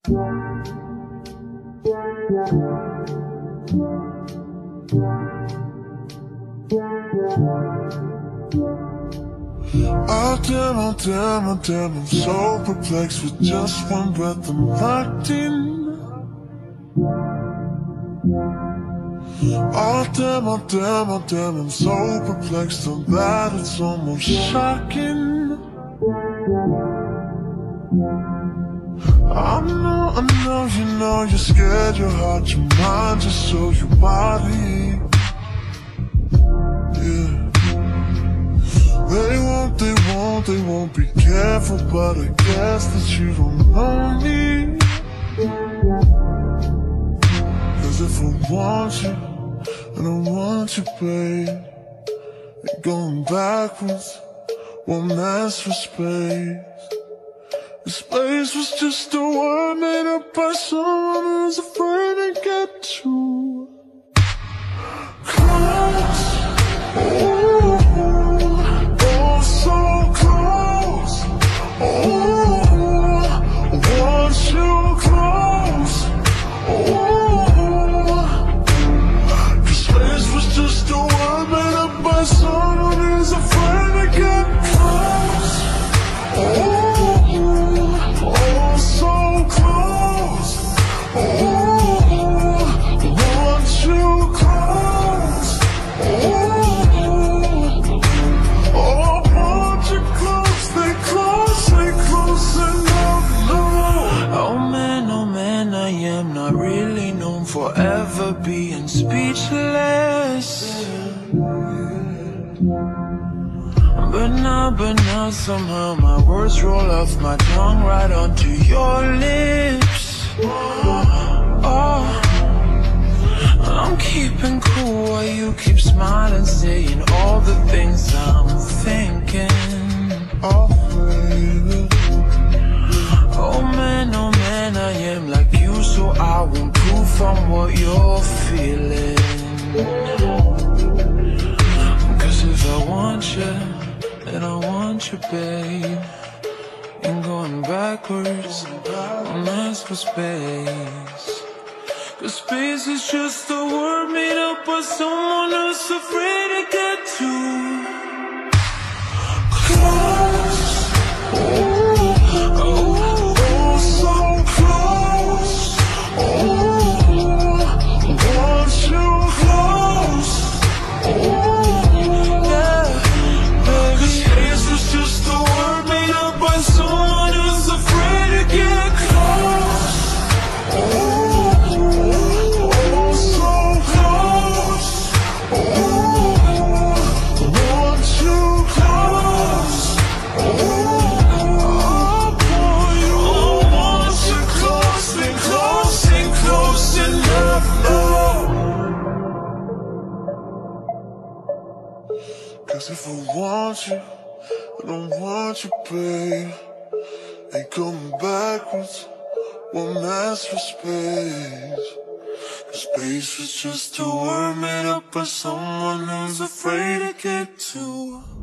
Oh damn, oh damn, oh damn, I'm so perplexed. With just one breath I'm locked in. Oh damn, oh damn, oh damn, I'm so perplexed. I'm bad, it's almost shocking. I know, you know you're scared, your heart, your mind, just so your body. Yeah. They won't be careful, but I guess that you don't know me. Cause if I want you, and I want you, babe, and going backwards won't mess with space. Space was just a word made up by someone who's afraid to get too close. Oh, oh, so close. Oh, I want you close. Oh, 'cause space was just a word made up by someone who's afraid to get close. Oh, forever being speechless. But now somehow my words roll off my tongue right onto your lips. Oh, I'm keeping cool while you keep smiling, saying all the things I'm thinking. Oh baby, oh man, I am like you, so I won't prove from what you're feeling. Cause if I want you, then I want you, babe. Ain't going backwards, I'm asked for space. Cause space is just a word made up by someone who's afraid to get too close. Oh, oh, oh, so close. Oh, I want you close. Oh, yeah, baby. 'Cause space was just a word made up by someone who's afraid to get close. Oh, oh, so close. Oh, I want you close. Oh, boy, I want you close and close and close enough. Cause if I want you, I don't want you, babe. Ain't coming backwards, won't ask for space. Cause space was just a word made up by someone who's afraid to get too